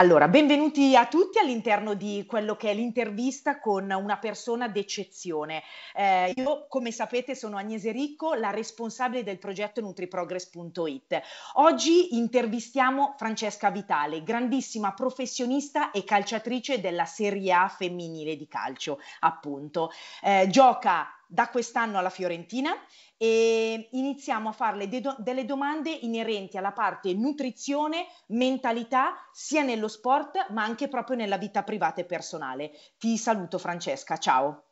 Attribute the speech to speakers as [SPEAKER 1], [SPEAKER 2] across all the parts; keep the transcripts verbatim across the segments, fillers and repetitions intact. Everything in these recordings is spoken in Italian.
[SPEAKER 1] Allora, benvenuti a tutti all'interno di quello che è l'intervista con una persona d'eccezione. Eh, io, come sapete, sono Agnese Ricco, la responsabile del progetto nutriprogress punto it. Oggi intervistiamo Francesca Vitale, grandissima professionista e calciatrice della Serie A femminile di calcio, appunto. Eh, gioca da quest'anno alla Fiorentina e iniziamo a farle de- delle domande inerenti alla parte nutrizione, mentalità, sia nello sport ma anche proprio nella vita privata e personale. Ti saluto Francesca, ciao.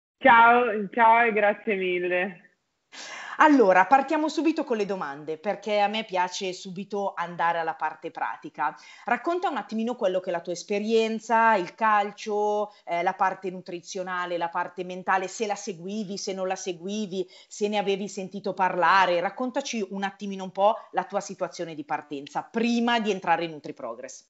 [SPEAKER 2] Ciao, ciao e grazie mille.
[SPEAKER 1] Allora, partiamo subito con le domande perché a me piace subito andare alla parte pratica. Racconta un attimino quello che è la tua esperienza, il calcio, eh, la parte nutrizionale, la parte mentale, se la seguivi, se non la seguivi, se ne avevi sentito parlare. Raccontaci un attimino un po' la tua situazione di partenza prima di entrare in NutriProgress.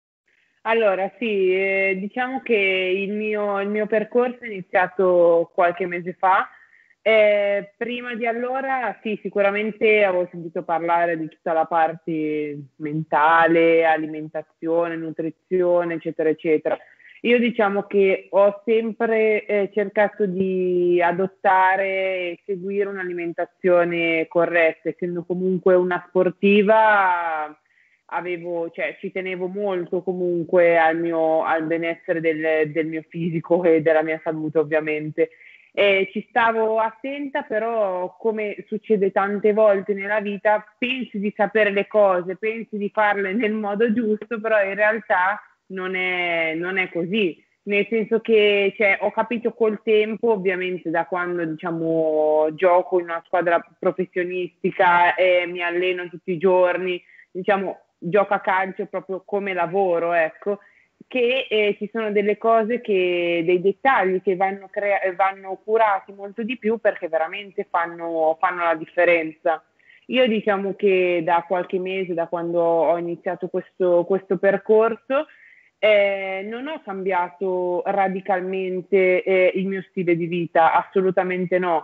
[SPEAKER 2] Allora, sì, eh, diciamo che il mio, il mio percorso è iniziato qualche mese fa. Eh, prima di allora, sì, sicuramente avevo sentito parlare di tutta la parte mentale, alimentazione, nutrizione, eccetera, eccetera. Io diciamo che ho sempre eh, cercato di adottare e seguire un'alimentazione corretta, essendo comunque una sportiva avevo, cioè, ci tenevo molto comunque al mio, al benessere del, del mio fisico e della mia salute, ovviamente. E ci stavo attenta, però, come succede tante volte nella vita, pensi di sapere le cose, pensi di farle nel modo giusto, però in realtà non è, non è così. Nel senso che cioè, ho capito col tempo, ovviamente da quando diciamo, gioco in una squadra professionistica e mi alleno tutti i giorni, diciamo, gioco a calcio proprio come lavoro, ecco, che eh, ci sono delle cose che, dei dettagli che vanno, crea- vanno curati molto di più perché veramente fanno, fanno la differenza. Io diciamo che da qualche mese, da quando ho iniziato questo, questo percorso, eh, non ho cambiato radicalmente eh, il mio stile di vita, assolutamente no.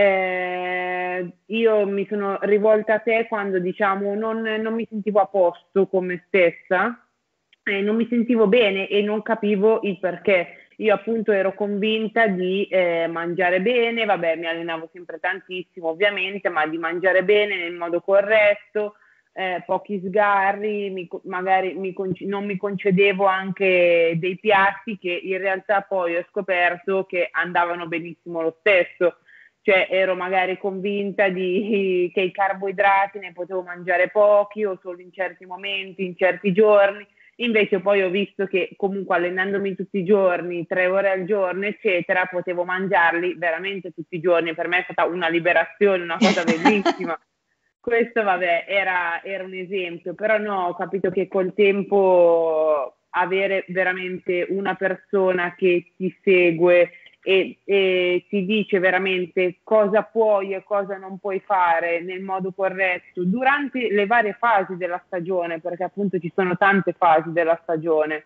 [SPEAKER 2] Eh, io mi sono rivolta a te quando, diciamo, non, non mi sentivo a posto con me stessa, eh, non mi sentivo bene e non capivo il perché. Io appunto ero convinta di eh, mangiare bene, vabbè, mi allenavo sempre tantissimo ovviamente, ma di mangiare bene nel modo corretto, eh, pochi sgarri, mi, magari mi, non mi concedevo anche dei piatti che in realtà poi ho scoperto che andavano benissimo lo stesso. Cioè ero magari convinta di, che i carboidrati ne potevo mangiare pochi o solo in certi momenti, in certi giorni. Invece poi ho visto che comunque allenandomi tutti i giorni, tre ore al giorno, eccetera, potevo mangiarli veramente tutti i giorni. Per me è stata una liberazione, una cosa bellissima. Questo, vabbè, era, era un esempio, però no, ho capito che col tempo avere veramente una persona che ti segue e, e ti dice veramente cosa puoi e cosa non puoi fare nel modo corretto durante le varie fasi della stagione, perché appunto ci sono tante fasi della stagione,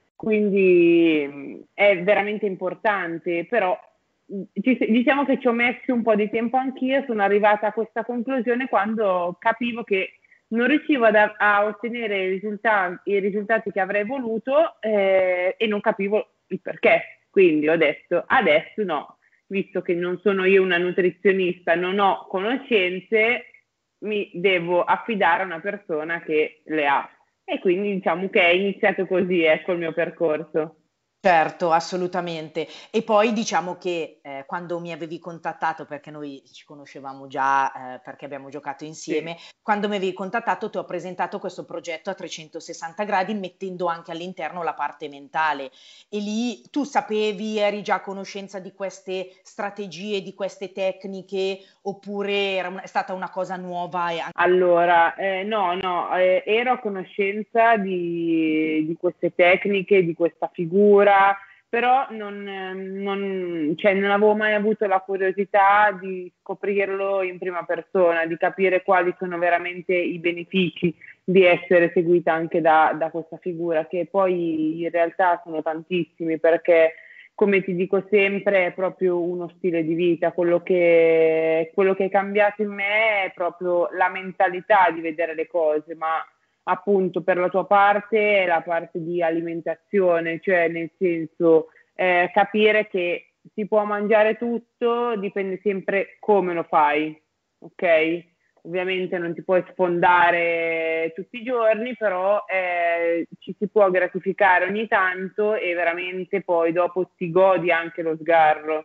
[SPEAKER 2] quindi mh, è veramente importante, però mh, ci- diciamo che ci ho messo un po' di tempo anch'io, sono arrivata a questa conclusione quando capivo che non riuscivo ad- a ottenere i risultati, i risultati che avrei voluto eh, e non capivo il perché. Quindi ho detto adesso no, visto che non sono io una nutrizionista, non ho conoscenze, mi devo affidare a una persona che le ha. E quindi diciamo che è iniziato così, ecco il mio percorso.
[SPEAKER 1] Certo, assolutamente. E poi diciamo che eh, quando mi avevi contattato, perché noi ci conoscevamo già, eh, perché abbiamo giocato
[SPEAKER 2] Sì.
[SPEAKER 1] insieme, quando mi avevi contattato ti ho presentato questo progetto a trecentosessanta gradi, mettendo anche all'interno la parte mentale. E lì tu sapevi, eri già a conoscenza di queste strategie, di queste tecniche, oppure era una- è stata una cosa nuova e
[SPEAKER 2] Allora, eh, no, no, eh, ero a conoscenza di, di queste tecniche, di questa figura, però non, eh, non- cioè, non avevo mai avuto la curiosità di scoprirlo in prima persona, di capire quali sono veramente i benefici di essere seguita anche da, da questa figura, che poi in realtà sono tantissimi, perché come ti dico sempre, è proprio uno stile di vita. Quello che, quello che è cambiato in me è proprio la mentalità di vedere le cose, ma appunto per la tua parte è la parte di alimentazione, cioè nel senso eh, capire che si può mangiare tutto, dipende sempre come lo fai, ok? Ovviamente non ti puoi sfondare tutti i giorni, però eh, ci si può gratificare ogni tanto e veramente poi dopo ti godi anche lo sgarro.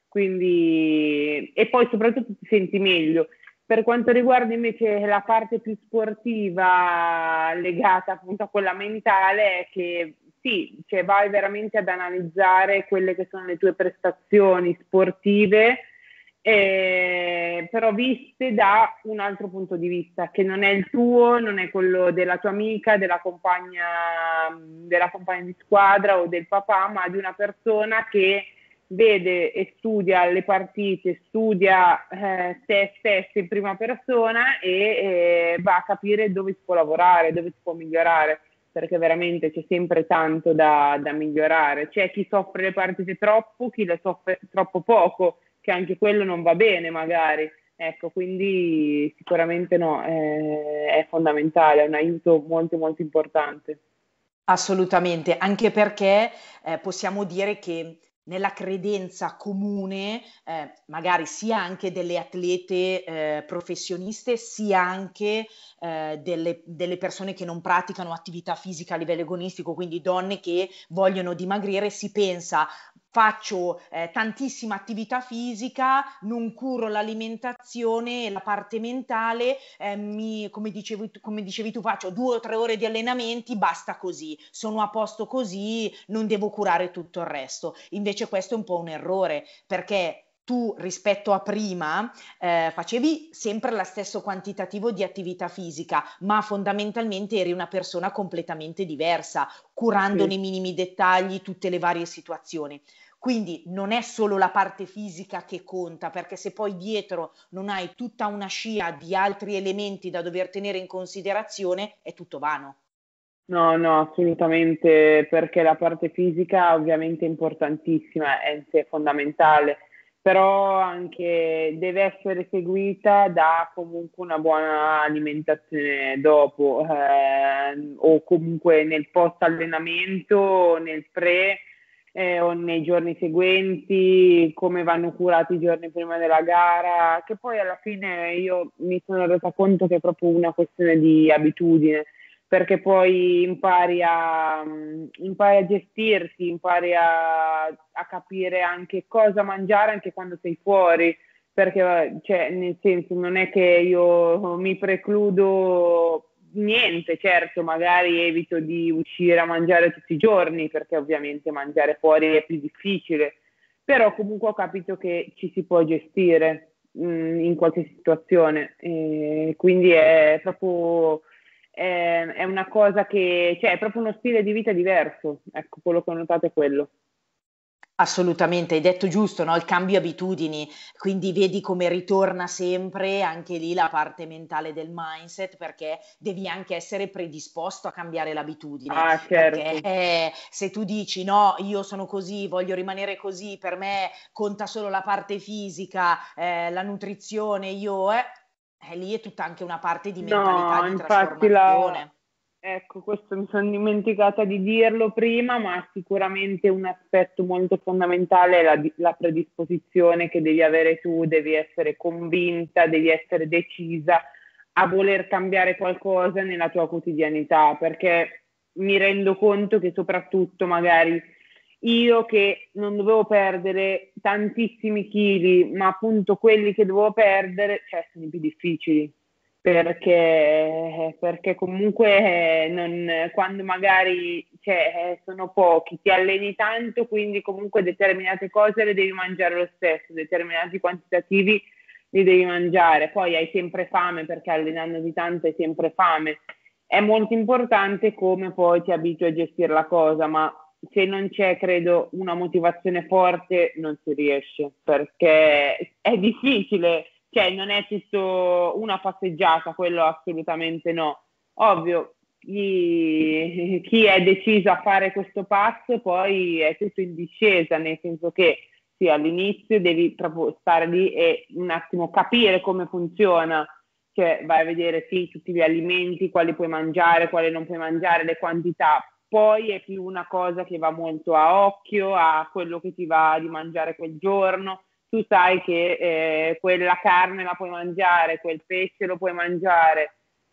[SPEAKER 2] Quindi, e poi soprattutto ti senti meglio. Per quanto riguarda invece la parte più sportiva legata appunto a quella mentale, è che sì, cioè vai veramente ad analizzare quelle che sono le tue prestazioni sportive, eh, però viste da un altro punto di vista, che non è il tuo, non è quello della tua amica, della compagna, della compagna di squadra o del papà, ma di una persona che vede e studia le partite, studia eh, se stesso in prima persona e eh, va a capire dove si può lavorare, dove si può migliorare, perché veramente c'è sempre tanto da, da migliorare. C'è chi soffre le partite troppo, chi le soffre troppo poco, che anche quello non va bene magari. Ecco, quindi sicuramente no, eh, è fondamentale, è un aiuto molto molto importante.
[SPEAKER 1] Assolutamente, anche perché eh, possiamo dire che nella credenza comune, eh, magari sia anche delle atlete eh, professioniste, sia anche eh, delle, delle persone che non praticano attività fisica a livello agonistico, quindi donne che vogliono dimagrire, si pensa faccio eh, tantissima attività fisica, non curo l'alimentazione e la parte mentale, eh, mi, come dicevi, tu- come dicevi tu, faccio due o tre ore di allenamenti, basta così, sono a posto così, non devo curare tutto il resto. Invece questo è un po' un errore, perché tu rispetto a prima eh, facevi sempre lo stesso quantitativo di attività fisica, ma fondamentalmente eri una persona completamente diversa, curando
[SPEAKER 2] Sì.
[SPEAKER 1] nei minimi dettagli tutte le varie situazioni. Quindi non è solo la parte fisica che conta, perché se poi dietro non hai tutta una scia di altri elementi da dover tenere in considerazione, è tutto vano.
[SPEAKER 2] No, no, assolutamente, perché la parte fisica ovviamente è importantissima, è, è fondamentale, però anche deve essere seguita da comunque una buona alimentazione dopo, eh, o comunque nel post allenamento, nel pre, eh, o nei giorni seguenti, come vanno curati i giorni prima della gara, che poi alla fine io mi sono resa conto che è proprio una questione di abitudine, perché poi impari a, impari a gestirti, impari a, a capire anche cosa mangiare anche quando sei fuori, perché cioè, nel senso non è che io mi precludo niente, certo, magari evito di uscire a mangiare tutti i giorni, perché ovviamente mangiare fuori è più difficile, però comunque ho capito che ci si può gestire mh, in qualche situazione, e quindi è proprio è, è una cosa che, cioè, è proprio uno stile di vita diverso. Ecco, quello che ho notato è quello.
[SPEAKER 1] Assolutamente, hai detto giusto, no? Il cambio abitudini, quindi vedi come ritorna sempre anche lì la parte mentale del mindset, perché devi anche essere predisposto a cambiare l'abitudine,
[SPEAKER 2] Ah,
[SPEAKER 1] perché
[SPEAKER 2] certo.
[SPEAKER 1] eh, se tu dici no, io sono così, voglio rimanere così, per me conta solo la parte fisica, eh, la nutrizione, io, eh, eh, lì è tutta anche una parte di mentalità,
[SPEAKER 2] No,
[SPEAKER 1] di
[SPEAKER 2] infatti la...
[SPEAKER 1] trasformazione.
[SPEAKER 2] Ecco, questo mi sono dimenticata di dirlo prima, ma sicuramente un aspetto molto fondamentale è la, di- la predisposizione che devi avere tu, devi essere convinta, devi essere decisa a voler cambiare qualcosa nella tua quotidianità, perché mi rendo conto che soprattutto magari io che non dovevo perdere tantissimi chili, ma appunto quelli che dovevo perdere, cioè sono i più difficili perché, perché comunque eh, non- quando magari cioè, eh, sono pochi, ti alleni tanto, quindi comunque determinate cose le devi mangiare lo stesso, determinati quantitativi li devi mangiare, poi hai sempre fame perché allenandoti tanto hai sempre fame. È molto importante come poi ti abitui a gestire la cosa, ma se non c'è, credo, una motivazione forte, non si riesce, perché è difficile, cioè non è tutto una passeggiata, quello assolutamente no. Ovvio, chi, chi è deciso a fare questo passo poi è tutto in discesa, nel senso che sì, all'inizio devi proprio stare lì e un attimo capire come funziona, cioè vai a vedere sì tutti gli alimenti, quali puoi mangiare, quali non puoi mangiare, le quantità, poi è più una cosa che va molto a occhio, a quello che ti va di mangiare quel giorno. Tu sai che eh, quella carne la puoi mangiare, quel pesce lo puoi mangiare,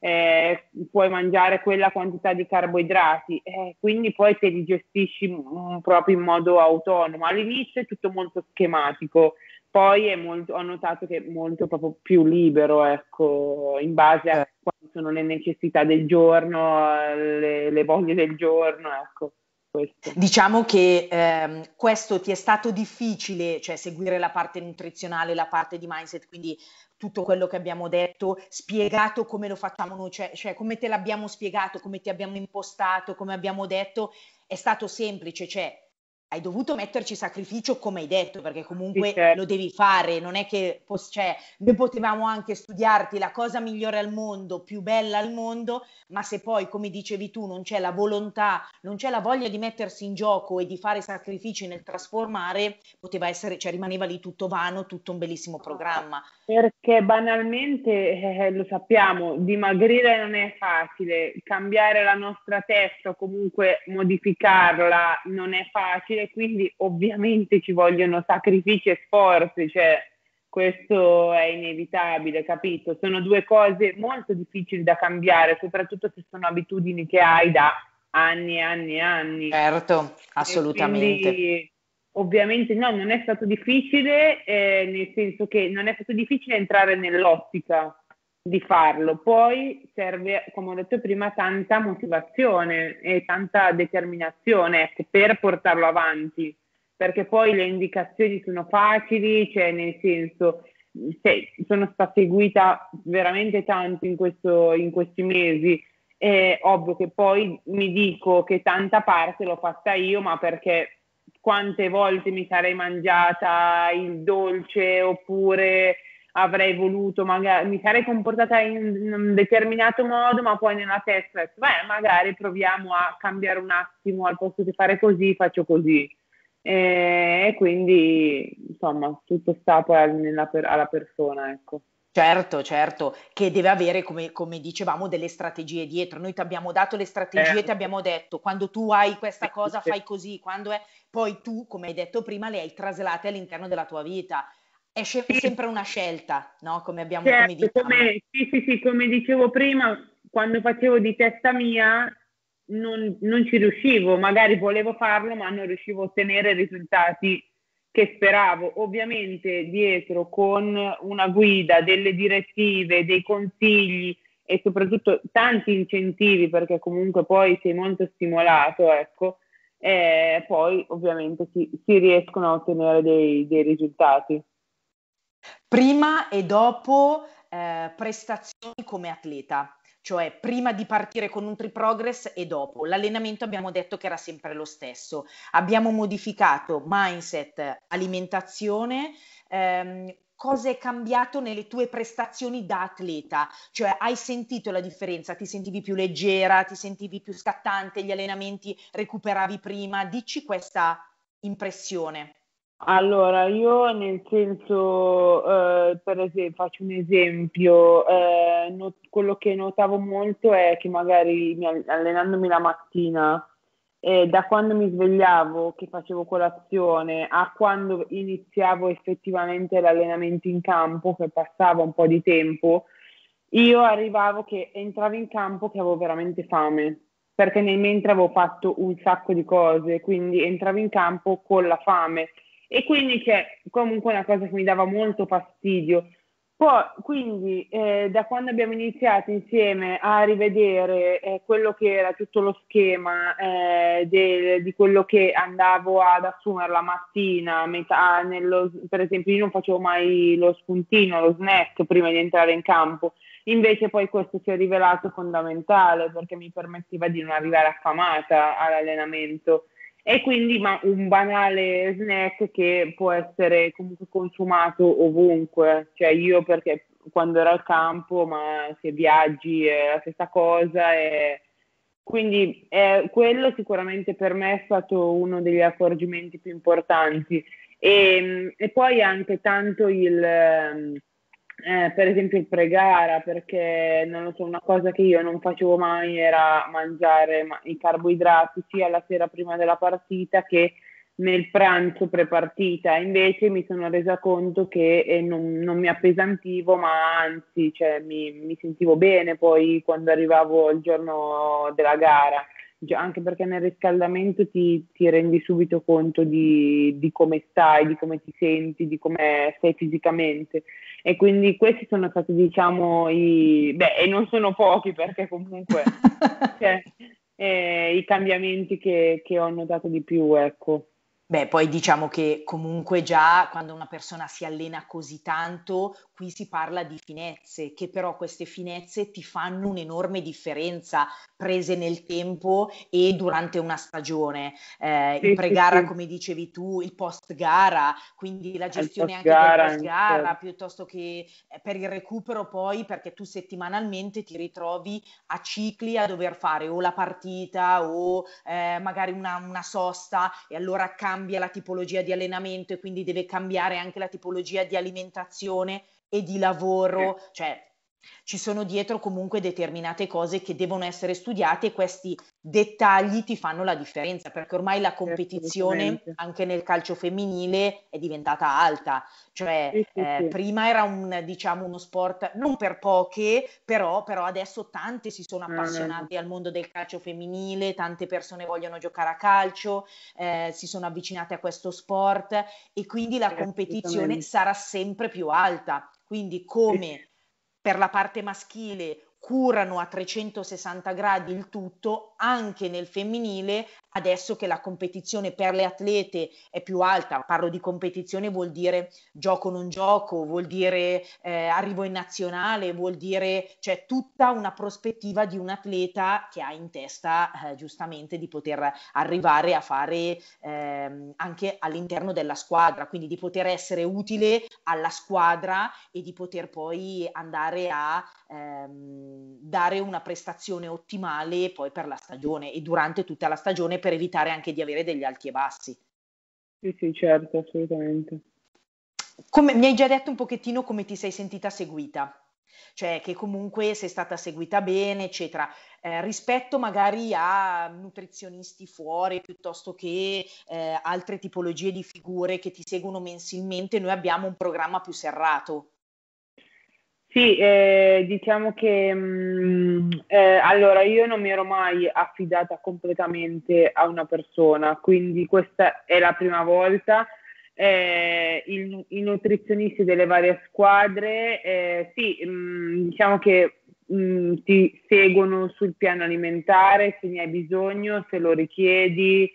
[SPEAKER 2] eh, puoi mangiare quella quantità di carboidrati, eh, quindi poi te li gestisci mm, proprio in modo autonomo. All'inizio è tutto molto schematico, poi è molto, ho notato che è molto proprio più libero, ecco, in base a quali sono le necessità del giorno, le, le voglie del giorno, ecco, questo.
[SPEAKER 1] Diciamo che ehm, questo ti è stato difficile, cioè seguire la parte nutrizionale, la parte di mindset, quindi tutto quello che abbiamo detto, spiegato come lo facciamo noi, cioè, cioè come te l'abbiamo spiegato, come ti abbiamo impostato, come abbiamo detto, è stato semplice, cioè hai dovuto metterci sacrificio come hai detto, perché
[SPEAKER 2] Sì,
[SPEAKER 1] comunque
[SPEAKER 2] certo.
[SPEAKER 1] lo devi fare, non è che pos- cioè, noi potevamo anche studiarti la cosa migliore al mondo, più bella al mondo, ma se poi, come dicevi tu, non c'è la volontà, non c'è la voglia di mettersi in gioco e di fare sacrifici nel trasformare, poteva essere, cioè rimaneva lì tutto vano, tutto un bellissimo programma.
[SPEAKER 2] Perché banalmente, eh, lo sappiamo, dimagrire non è facile, cambiare la nostra testa o comunque modificarla non è facile, quindi ovviamente ci vogliono sacrifici e sforzi, cioè questo è inevitabile, capito? Sono due cose molto difficili da cambiare, soprattutto se sono abitudini che hai da anni e anni e anni.
[SPEAKER 1] Certo,
[SPEAKER 2] E
[SPEAKER 1] assolutamente.
[SPEAKER 2] quindi ovviamente no, non è stato difficile, eh, nel senso che non è stato difficile entrare nell'ottica di farlo. Poi serve, come ho detto prima, tanta motivazione e tanta determinazione, ecco, per portarlo avanti, perché poi le indicazioni sono facili, cioè nel senso, cioè, sono stata seguita veramente tanto in questo, in questi mesi. È ovvio che poi mi dico che tanta parte l'ho fatta io, ma perché quante volte mi sarei mangiata il dolce oppure avrei voluto, magari mi sarei comportata in un determinato modo, ma poi nella testa ho detto, beh, magari proviamo a cambiare un attimo, al posto di fare così, faccio così. E, e quindi, insomma, tutto sta poi nella per- alla persona, ecco.
[SPEAKER 1] Certo, certo, che deve avere, come, come dicevamo, delle strategie dietro. Noi ti abbiamo dato le strategie, ti
[SPEAKER 2] Certo.
[SPEAKER 1] abbiamo detto, quando tu hai questa
[SPEAKER 2] Sì,
[SPEAKER 1] cosa
[SPEAKER 2] sì.
[SPEAKER 1] fai così, quando è... Poi tu, come hai detto prima, le hai traslate all'interno della tua vita. È, sce- è
[SPEAKER 2] Sì,
[SPEAKER 1] sempre una scelta, no? Come abbiamo, come
[SPEAKER 2] certo,
[SPEAKER 1] diciamo.
[SPEAKER 2] come, sì, sì, sì, come dicevo prima, quando facevo di testa mia non, non ci riuscivo, magari volevo farlo, ma non riuscivo a ottenere i risultati che speravo. Ovviamente dietro con una guida, delle direttive, dei consigli e soprattutto tanti incentivi, perché comunque poi sei molto stimolato, ecco, e poi ovviamente si, si riescono a ottenere dei dei risultati.
[SPEAKER 1] Prima e dopo eh, prestazioni come atleta, cioè prima di partire con NutriProgress e dopo. L'allenamento abbiamo detto che era sempre lo stesso. Abbiamo modificato mindset, alimentazione. Ehm, cosa è cambiato nelle tue prestazioni da atleta? Cioè hai sentito la differenza? Ti sentivi più leggera, ti sentivi più scattante, gli allenamenti recuperavi prima? Dici questa impressione.
[SPEAKER 2] Allora, io nel senso, eh, per esempio, faccio un esempio, eh, not- quello che notavo molto è che magari mi all- allenandomi la mattina, eh, da quando mi svegliavo, che facevo colazione, a quando iniziavo effettivamente l'allenamento in campo, che passava un po' di tempo, io arrivavo che entravo in campo che avevo veramente fame, perché nel mentre avevo fatto un sacco di cose, quindi entravo in campo con la fame. E quindi c'è comunque una cosa che mi dava molto fastidio. Poi, quindi, eh, da quando abbiamo iniziato insieme a rivedere eh, quello che era tutto lo schema eh, de- di quello che andavo ad assumere la mattina, a metà nello- per esempio, io non facevo mai lo spuntino, lo snack prima di entrare in campo. Invece poi questo si è rivelato fondamentale perché mi permetteva di non arrivare affamata all'allenamento e quindi ma un banale snack che può essere comunque consumato ovunque, cioè io perché quando ero al campo, ma se viaggi è la stessa cosa e quindi eh, quello sicuramente per me è stato uno degli accorgimenti più importanti e, e poi anche tanto il, ehm, Eh, per esempio il pre-gara, perché non lo so, una cosa che io non facevo mai era mangiare ma- i carboidrati sia la sera prima della partita che nel pranzo pre-partita. Invece mi sono resa conto che eh, non, non mi appesantivo, ma anzi, cioè, mi, mi sentivo bene poi quando arrivavo il giorno della gara. Già, anche perché nel riscaldamento ti, ti rendi subito conto di, di come stai, di come ti senti, di come sei fisicamente. E quindi questi sono stati, diciamo, i... Beh, e non sono pochi perché comunque cioè, eh, i cambiamenti che, che ho notato di più, ecco.
[SPEAKER 1] Beh, poi diciamo che comunque già quando una persona si allena così tanto, qui si parla di finezze, che però queste finezze ti fanno un'enorme differenza prese nel tempo e durante una stagione. Eh, il
[SPEAKER 2] Sì, sì,
[SPEAKER 1] pre-gara,
[SPEAKER 2] sì,
[SPEAKER 1] come dicevi tu, il post-gara, quindi la
[SPEAKER 2] al
[SPEAKER 1] gestione
[SPEAKER 2] post
[SPEAKER 1] anche del
[SPEAKER 2] gara,
[SPEAKER 1] post-gara, piuttosto che eh, per il recupero poi, perché tu settimanalmente ti ritrovi a cicli a dover fare o la partita o eh, magari una, una sosta e allora cambia la tipologia di allenamento e quindi deve cambiare anche la tipologia di alimentazione e di lavoro, cioè ci sono dietro comunque determinate cose che devono essere studiate e questi dettagli ti fanno la differenza perché ormai la
[SPEAKER 2] sì,
[SPEAKER 1] competizione
[SPEAKER 2] assolutamente.
[SPEAKER 1] anche nel calcio femminile è diventata alta, cioè
[SPEAKER 2] Sì, sì,
[SPEAKER 1] eh,
[SPEAKER 2] sì.
[SPEAKER 1] prima era un, diciamo, uno sport non per poche, però, però adesso tante si sono
[SPEAKER 2] No, no, no.
[SPEAKER 1] appassionate al mondo del calcio femminile, tante persone vogliono giocare a calcio, eh, si sono avvicinate a questo sport e quindi la
[SPEAKER 2] Sì,
[SPEAKER 1] competizione
[SPEAKER 2] assolutamente.
[SPEAKER 1] sarà sempre più alta. Quindi
[SPEAKER 2] Sì,
[SPEAKER 1] come per la parte maschile curano a trecentosessanta gradi il tutto, anche nel femminile, adesso che la competizione per le atlete è più alta, parlo di competizione vuol dire gioco non gioco, vuol dire eh, arrivo in nazionale, vuol dire c'è tutta una prospettiva di un atleta che ha in testa eh, giustamente di poter arrivare a fare ehm, anche all'interno della squadra, quindi di poter essere utile alla squadra e di poter poi andare a ehm, dare una prestazione ottimale poi per la stagione e durante tutta la stagione per evitare anche di avere degli alti e bassi.
[SPEAKER 2] sì, sì, certo, assolutamente.
[SPEAKER 1] Come, mi hai già detto un pochettino come ti sei sentita seguita, cioè che comunque sei stata seguita bene, eccetera. Eh, rispetto magari a nutrizionisti fuori piuttosto che eh, altre tipologie di figure che ti seguono mensilmente, noi abbiamo un programma più serrato.
[SPEAKER 2] Sì, eh, diciamo che mh, eh, allora io non mi ero mai affidata completamente a una persona, quindi questa è la prima volta. Eh, il- i nutrizionisti delle varie squadre, eh, sì, mh, diciamo che mh, ti seguono sul piano alimentare, se ne hai bisogno, se lo richiedi,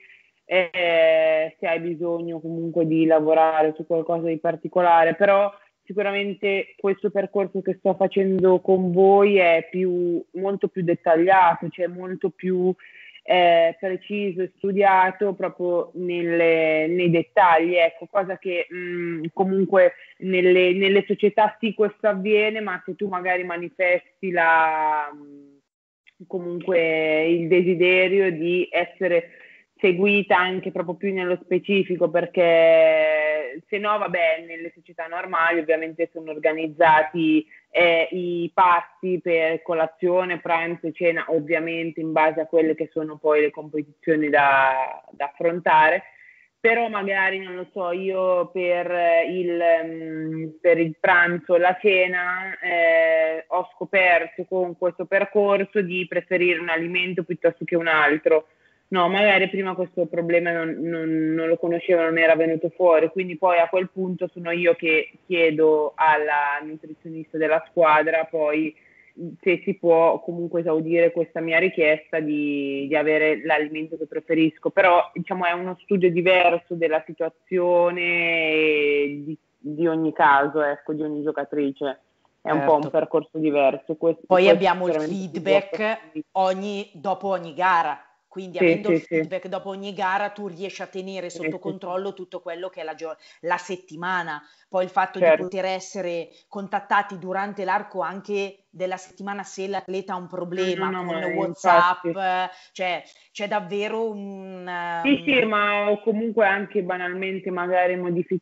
[SPEAKER 2] eh, se hai bisogno comunque di lavorare su qualcosa di particolare, però sicuramente questo percorso che sto facendo con voi è più, molto più dettagliato, cioè molto più eh, preciso e studiato proprio nelle- nei dettagli, ecco, cosa che mh, comunque nelle, nelle società sì questo avviene, ma se tu magari manifesti la, mh, comunque il desiderio di essere seguita anche proprio più nello specifico, perché se no, vabbè, nelle società normali ovviamente sono organizzati eh, i pasti per colazione, pranzo e cena, ovviamente in base a quelle che sono poi le competizioni da, da affrontare. Però magari, non lo so, io per il, mm, per il pranzo, la cena, eh, ho scoperto con questo percorso di preferire un alimento piuttosto che un altro. No, magari prima questo problema non, non- non lo conoscevo, non era venuto fuori, quindi poi a quel punto sono io che chiedo alla nutrizionista della squadra poi se si può comunque esaudire questa mia richiesta di, di avere l'alimento che preferisco, però diciamo è uno studio diverso della situazione e di, di ogni caso, ecco, di ogni giocatrice, è un po' un
[SPEAKER 1] Certo.
[SPEAKER 2] percorso diverso, questo,
[SPEAKER 1] Poi
[SPEAKER 2] questo
[SPEAKER 1] abbiamo il
[SPEAKER 2] sicuramente più
[SPEAKER 1] feedback
[SPEAKER 2] approfondito.
[SPEAKER 1] ogni, dopo ogni gara. quindi
[SPEAKER 2] Sì,
[SPEAKER 1] avendo il
[SPEAKER 2] sì, sì,
[SPEAKER 1] feedback dopo ogni gara tu riesci a tenere
[SPEAKER 2] sì,
[SPEAKER 1] sotto
[SPEAKER 2] sì, sì,
[SPEAKER 1] controllo tutto quello che è la, gio- la settimana. Poi il fatto di
[SPEAKER 2] certo.
[SPEAKER 1] poter essere contattati durante l'arco anche della settimana se l'atleta ha un
[SPEAKER 2] No, no,
[SPEAKER 1] problema
[SPEAKER 2] no,
[SPEAKER 1] con
[SPEAKER 2] ma
[SPEAKER 1] WhatsApp,
[SPEAKER 2] infatti.
[SPEAKER 1] eh, cioè c'è davvero un...
[SPEAKER 2] Sì, sì,
[SPEAKER 1] um,
[SPEAKER 2] ma o comunque anche banalmente magari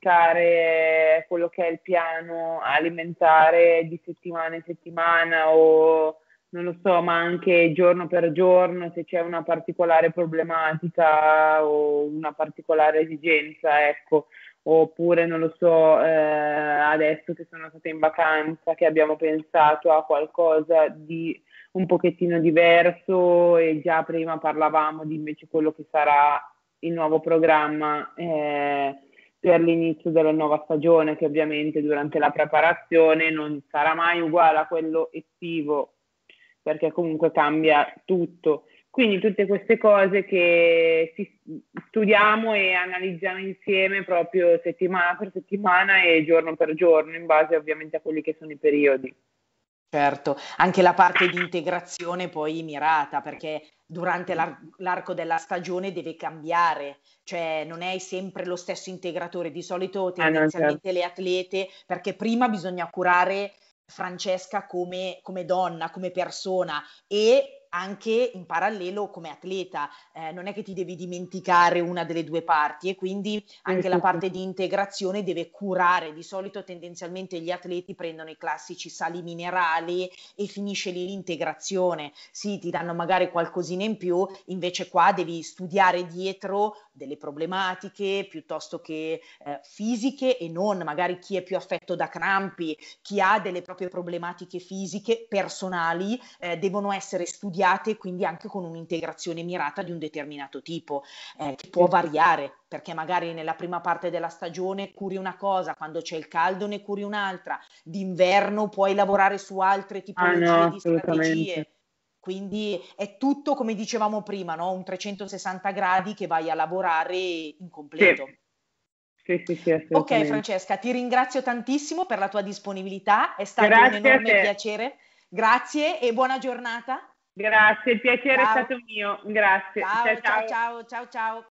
[SPEAKER 2] modificare quello che è il piano alimentare di settimana in settimana o non lo so, ma anche giorno per giorno se c'è una particolare problematica o una particolare esigenza, ecco. Oppure non lo so, eh, adesso che sono stata in vacanza, che abbiamo pensato a qualcosa di un pochettino diverso e già prima parlavamo di invece quello che sarà il nuovo programma eh, per l'inizio della nuova stagione, che ovviamente durante la preparazione non sarà mai uguale a quello estivo, perché comunque cambia tutto. Quindi tutte queste cose che si- studiamo e analizziamo insieme proprio settimana per settimana e giorno per giorno, in base ovviamente a quelli che sono i periodi.
[SPEAKER 1] Certo, anche la parte di integrazione poi mirata, perché durante l'ar- l'arco della stagione deve cambiare, cioè non è sempre lo stesso integratore, di solito
[SPEAKER 2] Ah no, certo.
[SPEAKER 1] tendenzialmente le atlete, perché prima bisogna curare Francesca come, come donna, come persona e anche in parallelo come atleta. Eh, non è che ti devi dimenticare una delle due parti e quindi
[SPEAKER 2] Sì,
[SPEAKER 1] anche la
[SPEAKER 2] sì, sì.
[SPEAKER 1] parte di integrazione deve curare. Di solito tendenzialmente gli atleti prendono i classici sali minerali e finisce lì l'integrazione. Sì, ti danno magari qualcosina in più, invece qua devi studiare dietro delle problematiche piuttosto che eh, fisiche e non, magari chi è più affetto da crampi, chi ha delle proprie problematiche fisiche personali, eh, devono essere studiate quindi anche con un'integrazione mirata di un determinato tipo, eh, che può
[SPEAKER 2] Sì, sì.
[SPEAKER 1] variare, perché magari nella prima parte della stagione curi una cosa, quando c'è il caldo ne curi un'altra, d'inverno puoi lavorare su altre
[SPEAKER 2] Ah no,
[SPEAKER 1] tipologie di
[SPEAKER 2] assolutamente.
[SPEAKER 1] strategie. Quindi è tutto, come dicevamo prima, no? Un trecentosessanta gradi che vai a lavorare in
[SPEAKER 2] Sì,
[SPEAKER 1] completo.
[SPEAKER 2] sì, sì, sì,
[SPEAKER 1] Ok,
[SPEAKER 2] assolutamente.
[SPEAKER 1] Francesca, ti ringrazio tantissimo per la tua disponibilità, è stato un
[SPEAKER 2] Grazie a
[SPEAKER 1] enorme
[SPEAKER 2] te.
[SPEAKER 1] piacere. Grazie e buona giornata.
[SPEAKER 2] Grazie, il piacere è
[SPEAKER 1] Ciao,
[SPEAKER 2] stato mio. Grazie. Ciao
[SPEAKER 1] ciao, ciao,
[SPEAKER 2] ciao.
[SPEAKER 1] ciao, ciao, ciao.